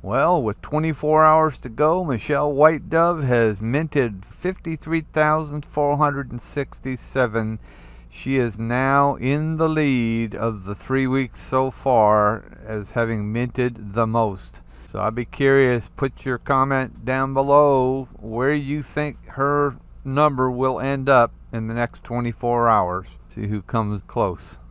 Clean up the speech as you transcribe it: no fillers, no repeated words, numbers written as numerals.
Well, with 24 hours to go, Michelle Whitedove has minted 53,467. She is now in the lead of the 3 weeks so far as having minted the most. So I'd be curious, put your comment down below where you think her number will end up in the next 24 hours. See who comes close.